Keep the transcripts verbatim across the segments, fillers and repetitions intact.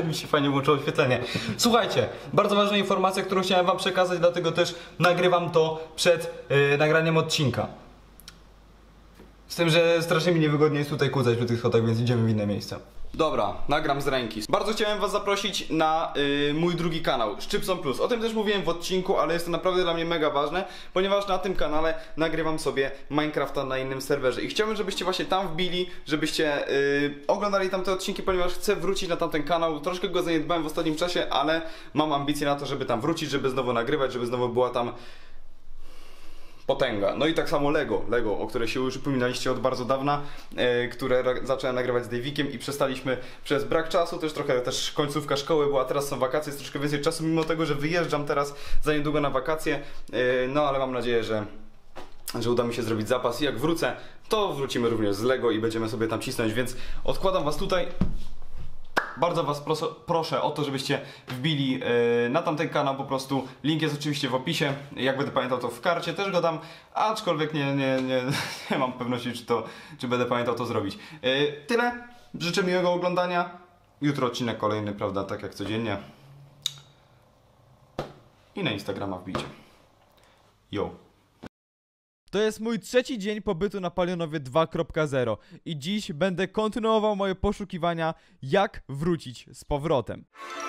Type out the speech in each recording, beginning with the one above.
mi się fajnie włączyło oświetlenie. Słuchajcie, bardzo ważna informacja, którą chciałem wam przekazać, dlatego też nagrywam to przed yy, nagraniem odcinka. Z tym, że strasznie mi niewygodnie jest tutaj kucać przy tych schodach, więc idziemy w inne miejsce. Dobra, nagram z ręki. Bardzo chciałem was zaprosić na yy, mój drugi kanał, Szczypson Plus. O tym też mówiłem w odcinku, ale jest to naprawdę dla mnie mega ważne, ponieważ na tym kanale nagrywam sobie Minecrafta na innym serwerze. I chciałbym, żebyście właśnie tam wbili, żebyście yy, oglądali tamte odcinki, ponieważ chcę wrócić na tamten kanał. Troszkę go zaniedbałem w ostatnim czasie, ale mam ambicje na to, żeby tam wrócić, żeby znowu nagrywać, żeby znowu była tam potęga. No i tak samo Lego, Lego, o które się już upominaliście od bardzo dawna, e, które zacząłem nagrywać z Davikiem i przestaliśmy przez brak czasu, też trochę też końcówka szkoły była, teraz są wakacje, jest troszkę więcej czasu, mimo tego, że wyjeżdżam teraz za niedługo na wakacje, e, no ale mam nadzieję, że że uda mi się zrobić zapas i jak wrócę, to wrócimy również z Lego i będziemy sobie tam cisnąć, więc odkładam was tutaj. Bardzo was proszę, proszę o to, żebyście wbili yy, na tamten kanał po prostu. Link jest oczywiście w opisie. Jak będę pamiętał, to w karcie też go dam. Aczkolwiek nie, nie, nie, nie mam pewności, czy, to, czy będę pamiętał to zrobić. Yy, tyle. Życzę miłego oglądania. Jutro odcinek kolejny, prawda, tak jak codziennie. I na Instagrama wbijcie. Yo. To jest mój trzeci dzień pobytu na Palionowie dwa kropka zero i dziś będę kontynuował moje poszukiwania, jak wrócić z powrotem.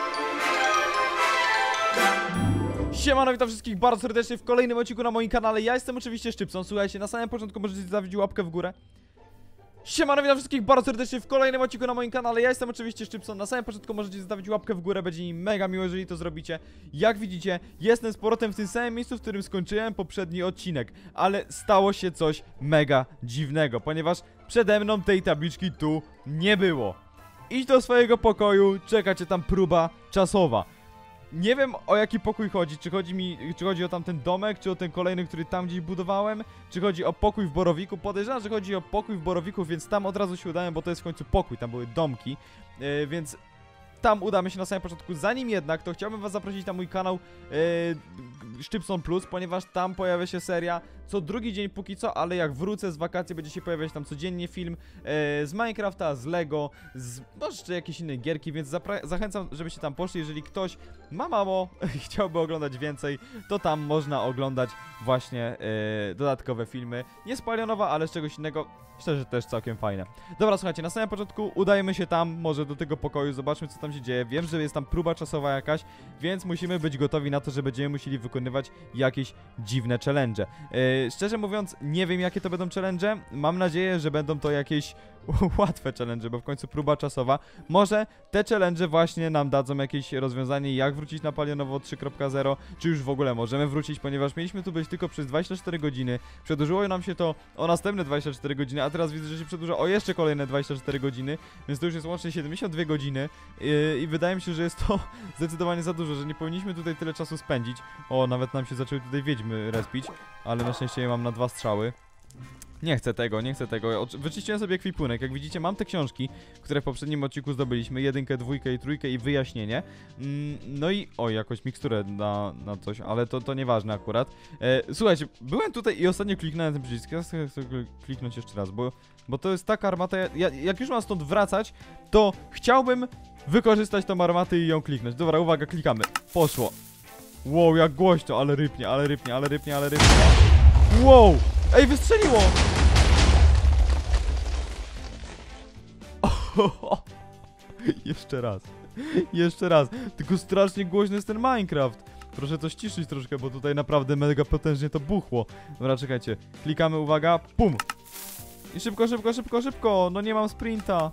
Siemano, witam wszystkich bardzo serdecznie w kolejnym odcinku na moim kanale. Ja jestem oczywiście Szczypson. Słuchajcie, na samym początku możecie zostawić łapkę w górę. Siemano, witam wszystkich bardzo serdecznie w kolejnym odcinku na moim kanale. Ja jestem oczywiście Szczypson. Na samym początku możecie zostawić łapkę w górę, będzie mi mega miło, jeżeli to zrobicie. Jak widzicie, jestem z powrotem w tym samym miejscu, w którym skończyłem poprzedni odcinek. Ale stało się coś mega dziwnego, ponieważ przede mną tej tabliczki tu nie było. Idź do swojego pokoju, czeka cię tam próba czasowa. Nie wiem, o jaki pokój chodzi, czy chodzi mi, czy chodzi o tamten domek, czy o ten kolejny, który tam gdzieś budowałem, czy chodzi o pokój w Borowiku. Podejrzewam, że chodzi o pokój w Borowiku, więc tam od razu się udałem, bo to jest w końcu pokój, tam były domki, yy, więc tam udamy się na samym początku. Zanim jednak, to chciałbym was zaprosić na mój kanał yy, Szczypson Plus, ponieważ tam pojawia się seria co drugi dzień póki co, ale jak wrócę z wakacji, będzie się pojawiać tam codziennie film yy, z Minecrafta, z Lego, z może jeszcze jakieś inne gierki, więc zachęcam, żebyście tam poszli. Jeżeli ktoś ma mało i chciałby oglądać więcej, to tam można oglądać właśnie yy, dodatkowe filmy. Nie z Palionowa, ale z czegoś innego. Myślę, że też całkiem fajne. Dobra, słuchajcie, na samym początku udajemy się tam, może do tego pokoju, zobaczmy, co tam się dzieje. Wiem, że jest tam próba czasowa jakaś, więc musimy być gotowi na to, że będziemy musieli wykonywać jakieś dziwne challenge. Yy, szczerze mówiąc, nie wiem, jakie to będą challenge. Mam nadzieję, że będą to jakieś łatwe challenge, bo w końcu próba czasowa. Może te challenge właśnie nam dadzą jakieś rozwiązanie, jak wrócić na Palionowo trzy kropka zero, czy już w ogóle możemy wrócić, ponieważ mieliśmy tu być tylko przez dwadzieścia cztery godziny. Przedłużyło nam się to o następne dwadzieścia cztery godziny, a teraz widzę, że się przedłuża o jeszcze kolejne dwadzieścia cztery godziny, więc to już jest łącznie siedemdziesiąt dwie godziny i, i wydaje mi się, że jest to zdecydowanie za dużo, że nie powinniśmy tutaj tyle czasu spędzić. O, nawet nam się zaczęły tutaj wiedźmy respić, ale na szczęście je mam na dwa strzały. Nie chcę tego, nie chcę tego. Wyczyściłem sobie ekwipunek. Jak widzicie, mam te książki, które w poprzednim odcinku zdobyliśmy. Jedynkę, dwójkę i trójkę i wyjaśnienie. Mm, no i... Oj, jakąś miksturę na, na coś, ale to, to nieważne akurat. E, słuchajcie, byłem tutaj i ostatnio kliknąłem ten przycisk. Ja chcę, chcę kliknąć jeszcze raz, bo, bo to jest taka armata... Ja, jak już mam stąd wracać, to chciałbym wykorzystać tą armatę i ją kliknąć. Dobra, uwaga, klikamy. Poszło. Wow, jak głośno, ale rypnie, ale rypnie, ale rypnie, ale rypnie. Wow! Ej, wystrzeliło! Oh, jeszcze raz. Jeszcze raz. Tylko strasznie głośny jest ten Minecraft. Proszę to ściszyć troszkę, bo tutaj naprawdę mega potężnie to buchło. Dobra, czekajcie. Klikamy, uwaga. Pum! I szybko, szybko, szybko, szybko. No nie mam sprinta.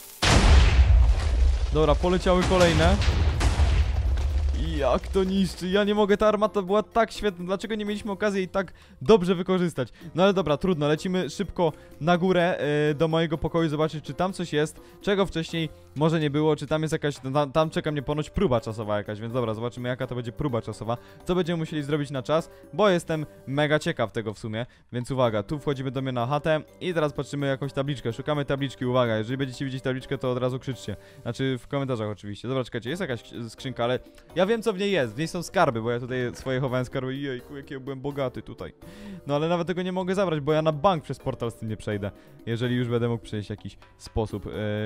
Dobra, poleciały kolejne. Jak to niszczy, ja nie mogę, ta armata była tak świetna, dlaczego nie mieliśmy okazji jej tak dobrze wykorzystać? No ale dobra, trudno, lecimy szybko na górę yy, do mojego pokoju, zobaczyć, czy tam coś jest, czego wcześniej może nie było, czy tam jest jakaś, tam, tam czeka mnie ponoć próba czasowa jakaś, więc dobra, zobaczymy, jaka to będzie próba czasowa, co będziemy musieli zrobić na czas, bo jestem mega ciekaw tego w sumie, więc uwaga, tu wchodzimy do mnie na chatę i teraz patrzymy jakąś tabliczkę, szukamy tabliczki, uwaga, jeżeli będziecie widzieć tabliczkę, to od razu krzyczcie, znaczy w komentarzach oczywiście. Dobra, czekajcie, jest jakaś skrzynka, ale ja wiem, co w niej jest, w niej są skarby, bo ja tutaj swoje chowałem skarby i jejku, jaki ja byłem bogaty tutaj. No ale nawet tego nie mogę zabrać, bo ja na bank przez portal z tym nie przejdę, jeżeli już będę mógł przejść w jakiś sposób. Yy,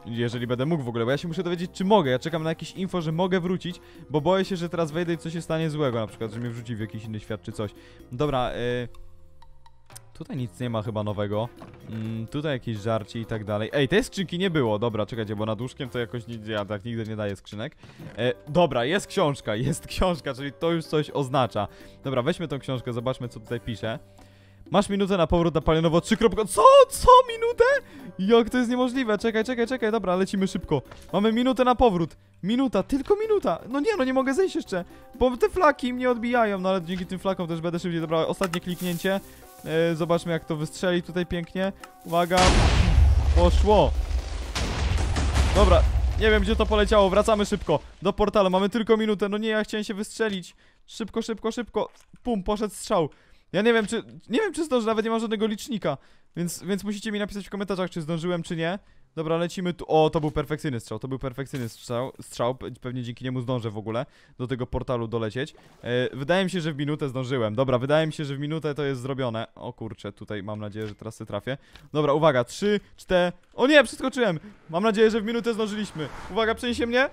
Jeżeli będę mógł w ogóle, bo ja się muszę dowiedzieć, czy mogę. Ja czekam na jakieś info, że mogę wrócić, bo boję się, że teraz wejdę i coś się stanie złego, na przykład, że mnie wrzuci w jakiś inny świat czy coś. Dobra, y... tutaj nic nie ma chyba nowego. Mm, tutaj jakieś żarci i tak dalej. Ej, tej skrzynki nie było. Dobra, czekajcie, bo nad łóżkiem to jakoś nigdy, ja tak nigdy nie daję skrzynek. E, dobra, jest książka, jest książka, czyli to już coś oznacza. Dobra, weźmy tą książkę, zobaczmy, co tutaj pisze. Masz minutę na powrót na palionowo trzy. Co? Co? Minutę? Jak to jest niemożliwe? Czekaj, czekaj, czekaj. Dobra, lecimy szybko. Mamy minutę na powrót. Minuta, tylko minuta. No nie, no nie mogę zejść jeszcze, bo te flaki mnie odbijają, no ale dzięki tym flakom też będę szybciej. Dobra, ostatnie kliknięcie. E, zobaczmy, jak to wystrzeli tutaj pięknie. Uwaga. Poszło. Dobra, nie wiem, gdzie to poleciało. Wracamy szybko do portalu. Mamy tylko minutę. No nie, ja chciałem się wystrzelić. Szybko, szybko, szybko. Pum, poszedł strzał. Ja nie wiem, czy... Nie wiem, czy zdążę, nawet nie mam żadnego licznika. Więc, więc musicie mi napisać w komentarzach, czy zdążyłem, czy nie. Dobra, lecimy tu. O, to był perfekcyjny strzał, to był perfekcyjny strzał, strzał. Pewnie dzięki niemu zdążę w ogóle do tego portalu dolecieć. e, Wydaje mi się, że w minutę zdążyłem. Dobra, wydaje mi się, że w minutę to jest zrobione. O kurczę, tutaj mam nadzieję, że teraz się trafię. Dobra, uwaga, trzy, cztery... O nie, przeskoczyłem. Mam nadzieję, że w minutę zdążyliśmy. Uwaga, przeniesie mnie.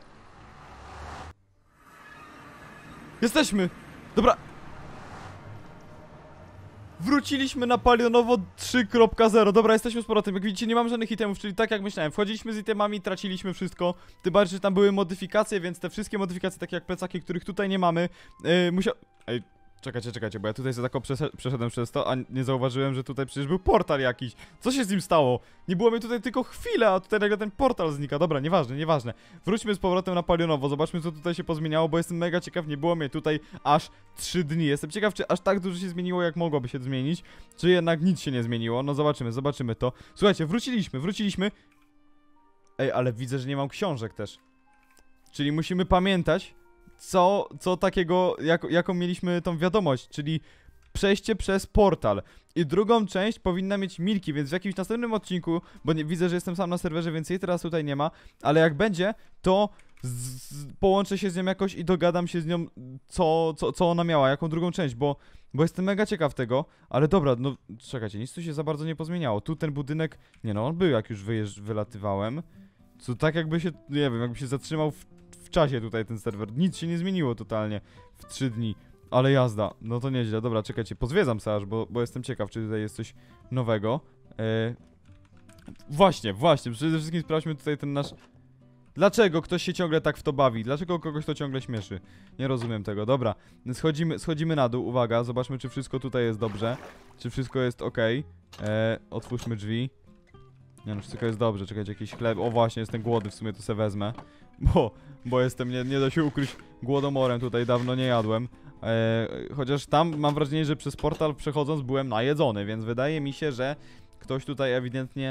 Jesteśmy. Dobra. Wróciliśmy na Palionowo trzy kropka zero. Dobra, jesteśmy z powrotem. Jak widzicie, nie mam żadnych itemów, czyli tak jak myślałem. Wchodziliśmy z itemami, traciliśmy wszystko. Tym bardziej, że tam były modyfikacje, więc te wszystkie modyfikacje, takie jak plecaki, których tutaj nie mamy, yy, musiał... Ej, czekajcie, czekajcie, bo ja tutaj za taką przeszedłem przez to, a nie zauważyłem, że tutaj przecież był portal jakiś. Co się z nim stało? Nie było mnie tutaj tylko chwilę, a tutaj nagle ten portal znika. Dobra, nieważne, nieważne. Wróćmy z powrotem na Palionowo, zobaczmy, co tutaj się pozmieniało, bo jestem mega ciekaw, nie było mnie tutaj aż trzy dni. Jestem ciekaw, czy aż tak dużo się zmieniło, jak mogłoby się zmienić, czy jednak nic się nie zmieniło. No zobaczymy, zobaczymy to. Słuchajcie, wróciliśmy, wróciliśmy. Ej, ale widzę, że nie mam książek też. Czyli musimy pamiętać, co, co takiego, jak, jaką mieliśmy tą wiadomość, czyli przejście przez portal. I drugą część powinna mieć Milki, więc w jakimś następnym odcinku, bo nie, widzę, że jestem sam na serwerze, więc jej teraz tutaj nie ma, ale jak będzie, to z, z, połączę się z nią jakoś i dogadam się z nią, co, co, co ona miała, jaką drugą część, bo, bo jestem mega ciekaw tego, ale dobra, no czekajcie, nic tu się za bardzo nie pozmieniało. Tu ten budynek, nie no, on był, jak już wyjeżdż, wylatywałem, co tak jakby się, nie wiem, jakby się zatrzymał w w czasie tutaj ten serwer. Nic się nie zmieniło totalnie w trzy dni. Ale jazda. No to nieźle. Dobra, czekajcie. Pozwiedzam sobie aż, bo, bo jestem ciekaw, czy tutaj jest coś nowego. Eee... Właśnie, właśnie. Przede wszystkim sprawdźmy tutaj ten nasz... Dlaczego ktoś się ciągle tak w to bawi? Dlaczego kogoś to ciągle śmieszy? Nie rozumiem tego. Dobra. Schodzimy, schodzimy na dół. Uwaga. Zobaczmy, czy wszystko tutaj jest dobrze. Czy wszystko jest ok. Eee, otwórzmy drzwi. Nie no, wszystko jest dobrze. Czekajcie, jakiś chleb. O właśnie, jestem głodny. W sumie to se wezmę. Bo, bo jestem, nie, nie da się ukryć, głodomorem tutaj, dawno nie jadłem. Eee, chociaż tam mam wrażenie, że przez portal przechodząc byłem najedzony, więc wydaje mi się, że ktoś tutaj ewidentnie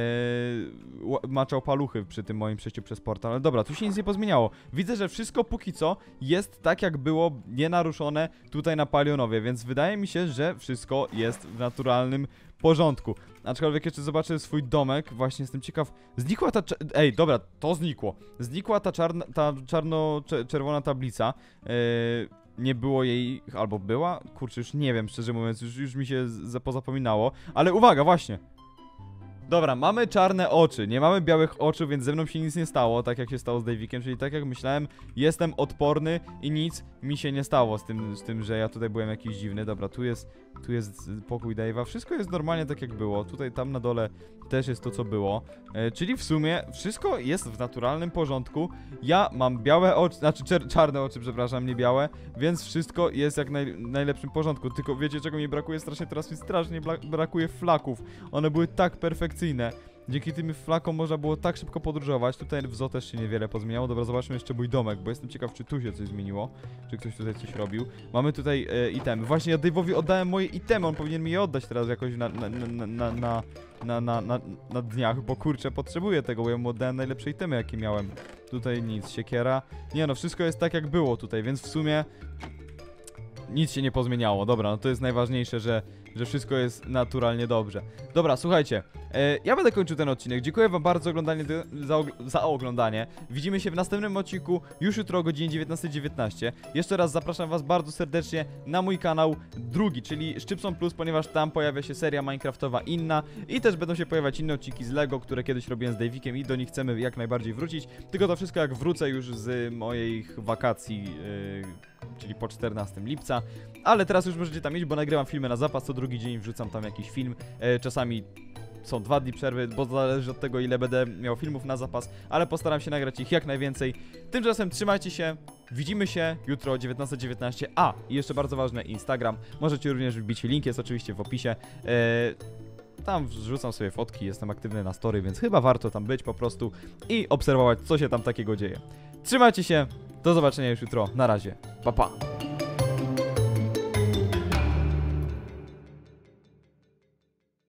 eee, maczał paluchy przy tym moim przejściu przez portal. Ale dobra, tu się nic nie pozmieniało. Widzę, że wszystko póki co jest tak, jak było nienaruszone tutaj na Palionowie, więc wydaje mi się, że wszystko jest w naturalnym porządku. Aczkolwiek jeszcze zobaczę swój domek. Właśnie jestem ciekaw. Znikła ta... Ej, dobra, to znikło. Znikła ta czarna, ta czarno-czerwona tablica. Yy, nie było jej... Albo była? Kurczę, już nie wiem, szczerze mówiąc. Już, już mi się pozapominało. Ale uwaga, właśnie. Dobra, mamy czarne oczy, nie mamy białych oczu, więc ze mną się nic nie stało, tak jak się stało z Davikiem, czyli tak jak myślałem, jestem odporny i nic mi się nie stało z tym, z tym, że ja tutaj byłem jakiś dziwny. Dobra, tu jest, tu jest pokój Dave'a, wszystko jest normalnie tak jak było, tutaj tam na dole też jest to co było, e, czyli w sumie wszystko jest w naturalnym porządku. Ja mam białe oczy, znaczy czarne oczy, przepraszam, nie białe, więc wszystko jest jak naj, najlepszym porządku, tylko wiecie czego mi brakuje strasznie, teraz mi strasznie brakuje flaków, one były tak perfekcyjne. Dzięki tym flakom można było tak szybko podróżować. Tutaj w zoo też się niewiele pozmieniało. Dobra, zobaczmy jeszcze mój domek, bo jestem ciekaw, czy tu się coś zmieniło. Czy ktoś tutaj coś robił. Mamy tutaj e, itemy. Właśnie ja Dave'owi oddałem moje itemy. On powinien mi je oddać teraz jakoś na, na, na, na, na, na, na, na, na dniach, bo kurczę, potrzebuję tego, bo ja mu oddałem najlepsze itemy, jakie miałem. Tutaj nic, siekiera. Nie no, wszystko jest tak, jak było tutaj, więc w sumie... Nic się nie pozmieniało, dobra, no to jest najważniejsze, że, że wszystko jest naturalnie dobrze. Dobra, słuchajcie, e, ja będę kończył ten odcinek. Dziękuję wam bardzo za oglądanie, za, og za oglądanie. Widzimy się w następnym odcinku już jutro o godzinie dziewiętnastej dziewiętnaście. Jeszcze raz zapraszam was bardzo serdecznie na mój kanał drugi, czyli Szczypson Plus, ponieważ tam pojawia się seria minecraftowa inna i też będą się pojawiać inne odcinki z Lego, które kiedyś robiłem z Davikiem i do nich chcemy jak najbardziej wrócić. Tylko to wszystko jak wrócę już z moich wakacji, yy, czyli po czternastego lipca. Ale teraz już możecie tam iść, bo nagrywam filmy na zapas, co drugi dzień wrzucam tam jakiś film. Yy, czasami są dwa dni przerwy, bo zależy od tego, ile będę miał filmów na zapas, ale postaram się nagrać ich jak najwięcej. Tymczasem trzymajcie się, widzimy się jutro o dziewiętnasta dziewiętnaście. A, i jeszcze bardzo ważne, Instagram. Możecie również wbić, link jest oczywiście w opisie. Yy, tam wrzucam sobie fotki, jestem aktywny na story, więc chyba warto tam być po prostu i obserwować, co się tam takiego dzieje. Trzymajcie się, do zobaczenia już jutro, na razie, pa pa!